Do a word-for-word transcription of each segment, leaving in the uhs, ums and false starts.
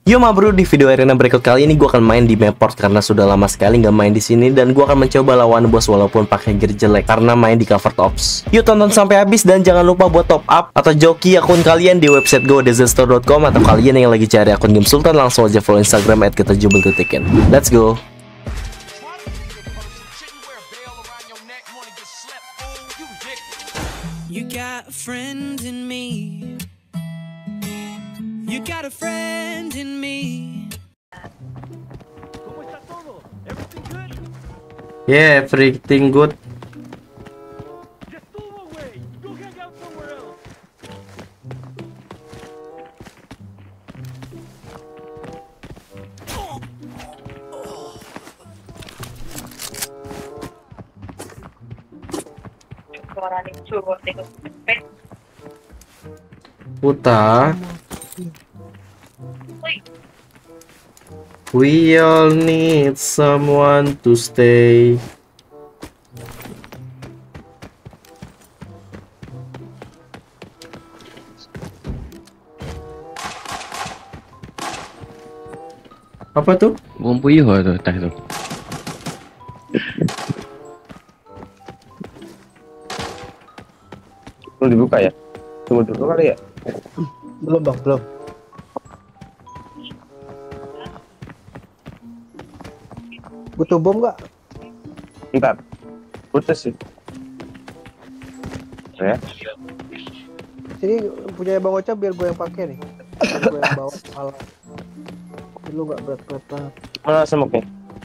Yo ma bro, di video arena berikut kali ini gue akan main di map port karena sudah lama sekali nggak main di sini, dan gue akan mencoba lawan bos walaupun pakai gear jelek karena main di covered ops. Yuk tonton sampai habis dan jangan lupa buat top up atau joki akun kalian di website go desert store dot com, atau kalian yang lagi cari akun game Sultan langsung aja follow Instagram at ketajubel titikin. Let's go. You got a friend in me. You got a friend in me. Yeah, everything good. Just go away. Go hang out somewhere else. Puta. We all need someone to stay. Apa tuh? Bom puyuh tuh, teh tuh. Belum dibuka ya? Tunggu dulu kali ya? Belum bang, belum. Butuh bom nggak? Bentar. Putus sih. Ya. Sini punya bang Ocha biar gue yang pakai nih. Biar gue yang bawa alat. Lu nggak berat-berat banget. Mana semoknya?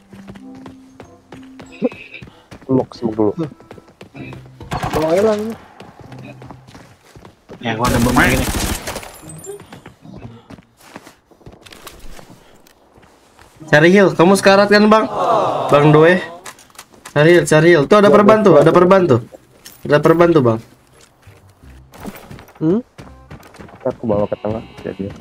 Semok, semok dulu. Bawa aja lah ini. Ya, gua ada bom lagi nih. Cari heal, kamu sekarat kan bang? Bang Doe. Cari heal, cari heal. Tuh ada perban tuh, ada perban tuh. Ada perban tuh bang. Hmm? Aku bawa ke tengah jadi.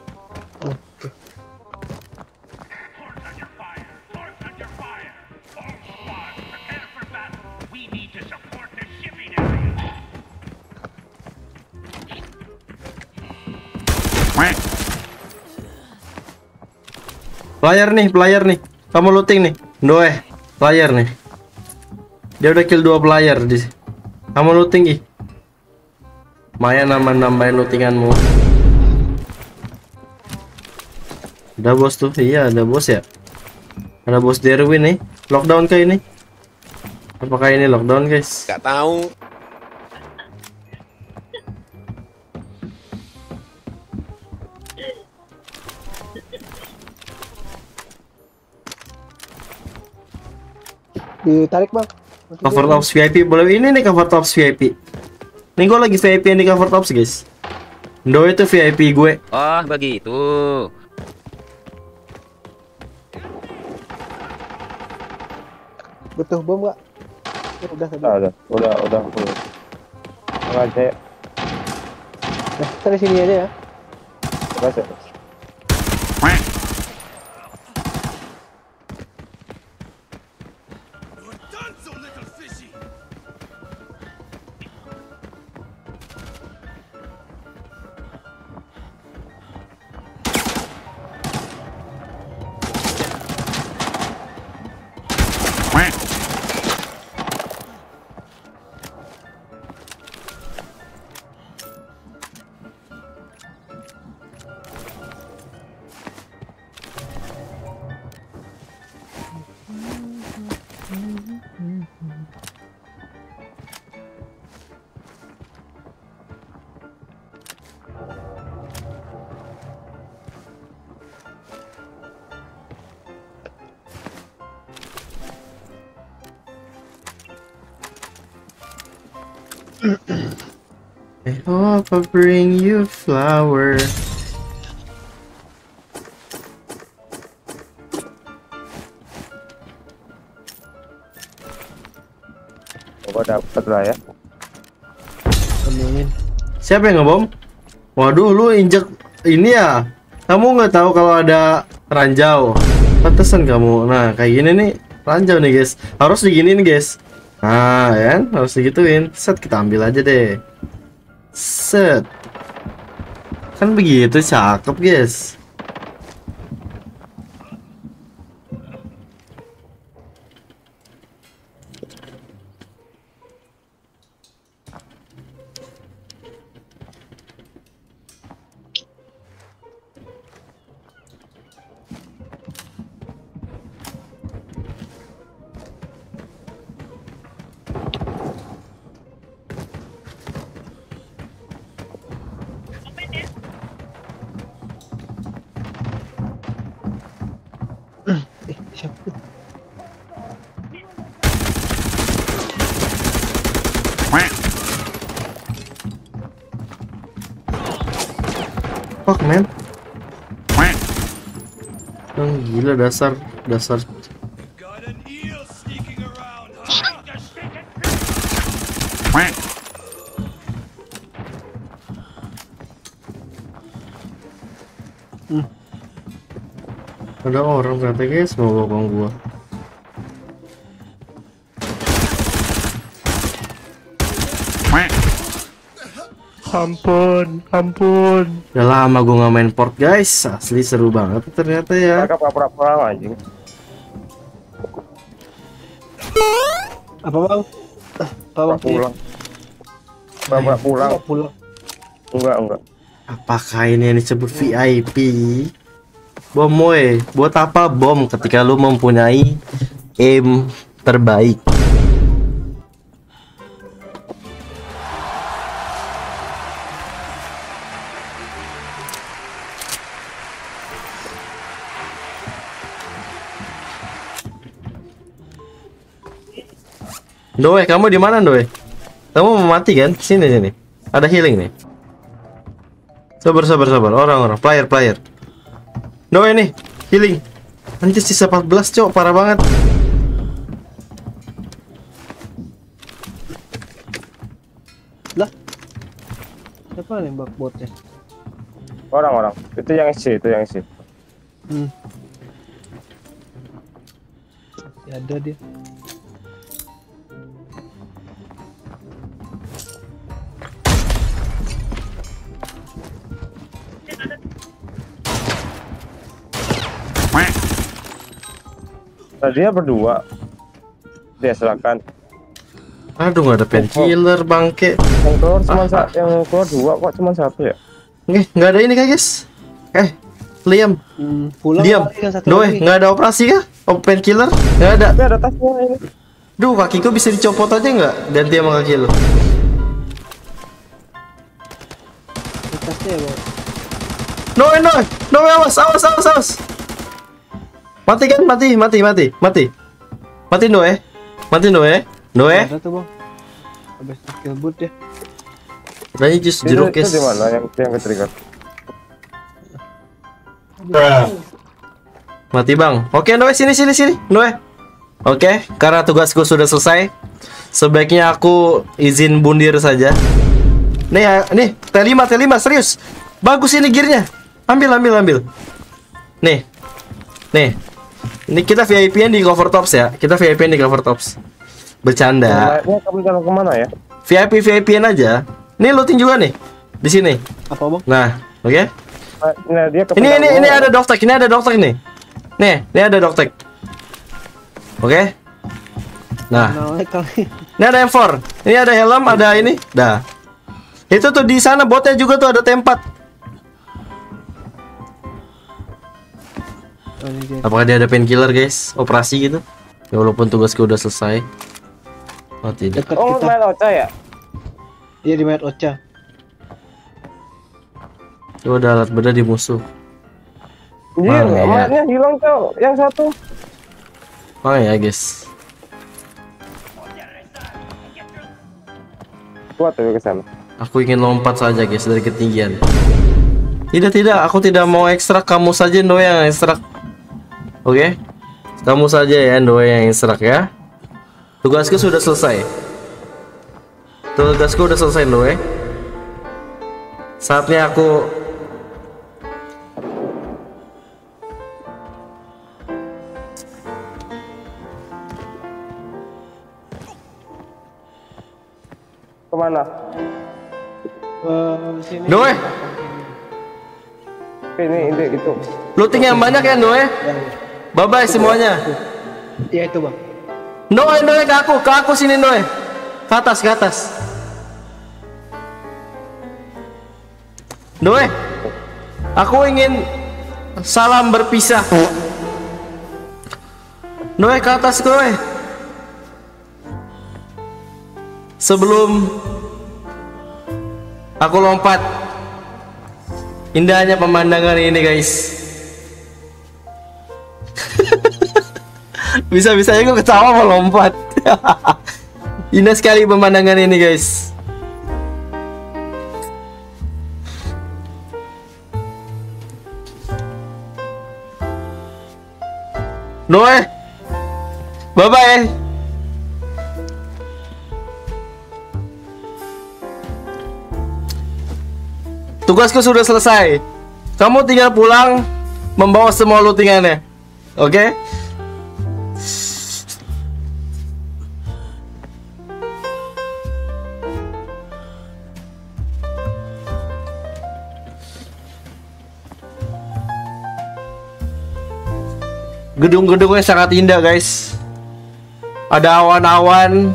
Player nih, player nih. Kamu looting nih. Doe, player nih. Dia udah kill dua player di. Kamu looting ih. Maya nambah-nambahin lootinganmu. Ada bos tuh. Iya, ada bos ya. Ada bos Derwin nih. Lockdown kayak ini. Apakah ini lockdown, guys? Gak tahu. Ditarik bang. Masih Cover dia- tops V I P boleh, ini nih cover tops V I P. Nih gue lagi V I P yang di cover tops guys. Do itu V I P gue. Oh, begitu. Butuh bom nggak? Ya, udah tadi. Udah, udah, udah, udah. udah. Tengah aja ya. Nah, kita di sini aja ya. Tengah aja. I hope I bring you flower. Coba dapat lah ya. Amin. Siapa yang ngebom? Waduh, lu injek ini ya. Kamu nggak tahu kalau ada ranjau. Pantesan kamu. Nah, kayak gini nih ranjau nih guys. Harus diginiin guys. Nah, kan harus digituin. Set, kita ambil aja deh. Set. Kan begitu, cakep guys. Siapa? Fuck man. Oh, gila dasar dasar. Got an eel sneaking around. Ada orang ternyata guys mau bokong gua. Ampun, ampun. Udah lama gua nggak main port guys, asli seru banget ternyata ya. Mereka pura-pura anjing. Apa bang? Apa bang? Pulang. Bapak pulang. Pulang. Pulang. Enggak, enggak. Apakah ini yang disebut V I P? Bom woy, buat apa bom ketika lu mempunyai aim terbaik? Doe, kamu di mana Doe? Kamu mau mati kan? Sini sini. Ada healing nih. Sabar sabar sabar. Orang-orang player player. Doe nih, healing. Anjir sisa empat belas, cok, parah banget. Lah. Siapa nembak botnya? Orang-orang. Itu yang isi, itu yang isi. Hmm. Ya ada dia. Nah, dia berdua. Dia silakan. Aduh, nggak ada painkiller bangke. Yang keluar cuma Ah, sa- yang keluar dua kok cuma satu ya? Oke, nggak ada ini kah guys? Eh, Liam, Hmm, pulang diam. lagi kan satu Doe, lagi. nggak ada operasi kah? Oh, painkiller? Nggak ada. Tapi ada tasnya ini. Duh, kakiku bisa dicopot aja nggak? Ganti sama kaki lu. Atasnya ya bang. Doe, Doe, Doe, awas, awas, awas, awas. Mati kan? Mati, mati, mati, mati. Mati Doe, mati Doe, Doe. Ada tuh bang. Habis kill boot ya. Tadi jus Itu, jeruk itu guys. di mana yang yang ke trigger? Mati bang. Oke Doe, sini sini sini Doe. Oke, karena tugasku sudah selesai, sebaiknya aku izin bundir saja. Nih ya, nih T lima T lima serius. Bagus ini gearnya. Ambil ambil ambil. Nih. Nih. Ini kita V I P-nya di cover tops ya. Kita V I P-nya di cover tops. Bercanda. Ini kamu jalan kemana ya? V I P V I P-an aja. Nih looting juga nih. Di sini. Apa bang? Nah, oke. Nah, dia ke Ini ini pedal ini gua. ada doktek, ini ada doktek nih. Nih, ini ada doktek. Oke. Nah, Naik kali. ini ada M empat. Ini ada helm, ada ini. Dah. Itu tuh di sana botnya juga tuh ada T empat. Oh, ini dia. Apakah dia ada painkiller, guys? Operasi gitu? Ya walaupun tugasku udah selesai. Oh, tidak. Dekat Oh, kita. main Ocha ya? Iya di Mayat Ocha. Coba ada alat bedah di musuh. Anjir, Mana ya? mainnya hilang cow. Yang satu. Oh ya, guys. Kuat tuh ke sana. Aku ingin lompat saja, guys, dari ketinggian. Tidak, tidak, aku tidak mau ekstrak. Kamu saja Doe yang ekstrak. Oke? Kamu saja ya Doe yang ekstrak ya. Tugasku sudah selesai. Tugasku udah selesai Doe. Saatnya aku Kemana? Eh, sini. Doe, Ini, ini itu. looting yang banyak ya Doe. Bye bye semuanya. Iya itu bang. Doe, Doe ke aku, ke aku sini Doe. Ke atas, ke atas. Doe, aku ingin salam berpisah. Doe ke atas Doe. Sebelum aku lompat, indahnya pemandangan ini guys. Bisa-bisanya gue ketawa mau lompat. Indah sekali pemandangan ini guys. Noe, bye bye. Tugasku sudah selesai. Kamu tinggal pulang membawa semua lootingannya. Oke? Okay? Gedung-gedungnya sangat indah guys. Ada awan-awan.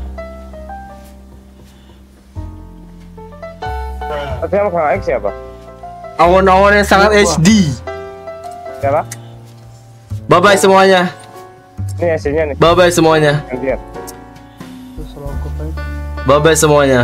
Tapi yang Kang X siapa? Awan-awan yang sangat H D. Siapa? Bye bye semuanya. Ini hasilnya nih. Bye bye semuanya. Yang lihat. Terus selongkok aja. Bye bye semuanya.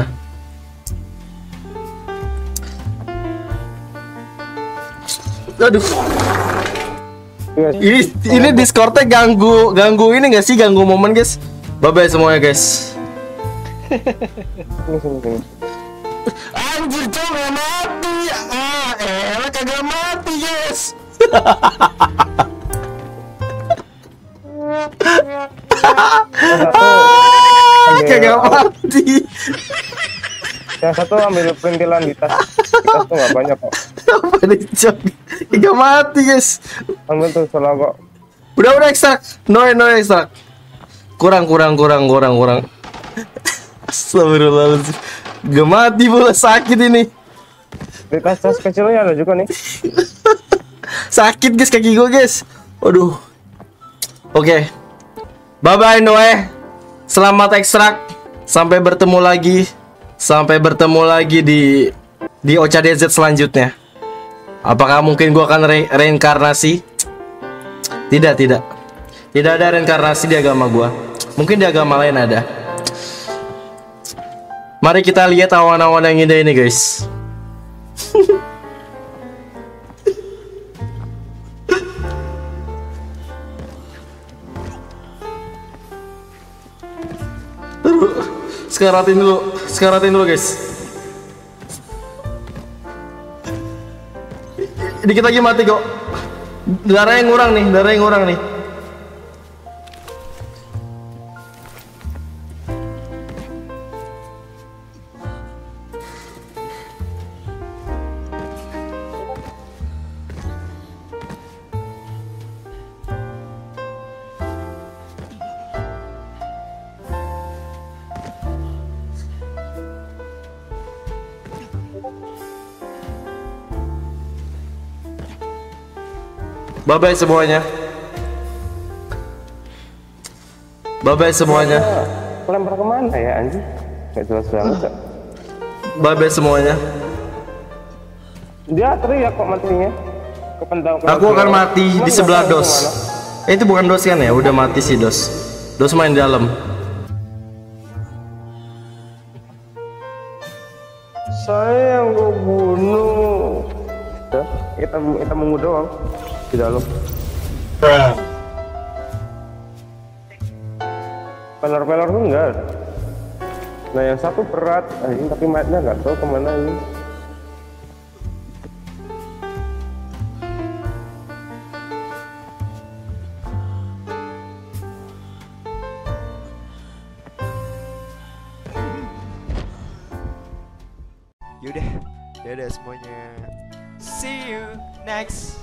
Aduh. Yes. Ini ini Discordnya ganggu ganggu ini gak sih, ganggu momen guys. Bye bye semuanya guys. Sini sini sini. Anjir cowok gak mati. Ah elah kagak mati guys. Ah, kagak mati. Yang satu ambil perintilan di tas. Di tas tuh nggak banyak kok. Apa nih cok? Kagak mati guys. Ambil tuh selogok. Udah udah ekstrak. No no ekstrak. Kurang kurang kurang kurang kurang. Astagfirullahaladzim. Gak mati pula, sakit ini. Di tas-tas kecilnya ada juga nih. Sakit guys kaki gue guys. Waduh. Oke. Bye bye Noe. Selamat ekstrak. Sampai bertemu lagi. Sampai bertemu lagi di di Ocha D Z selanjutnya. Apakah mungkin gue akan re reinkarnasi? Tidak, tidak. Tidak ada reinkarnasi di agama gue. Mungkin di agama lain ada. Mari kita lihat awan-awan yang indah ini guys. Sekaratin dulu, sekaratin dulu guys. Dikit lagi mati kok. Darah yang ngurang nih, darah yang ngurang nih. Bye bye semuanya. Bye bye semuanya. Lempar kemana ya anjing? Gak jelas banget. Cak. Bye bye semuanya. Dia teriak kok matinya. Kependang. Aku akan mati di sebelah dos. Eh, itu bukan dos kan ya? Udah mati sih dos. Dos main di dalam. Saya yang gue bunuh. Ya, kita kita mengu doang di dalam. Pelor-pelor tuh enggak. Nah yang satu berat, ini tapi matnya nggak tahu kemana ini. Yaudah, dadah semuanya. See you next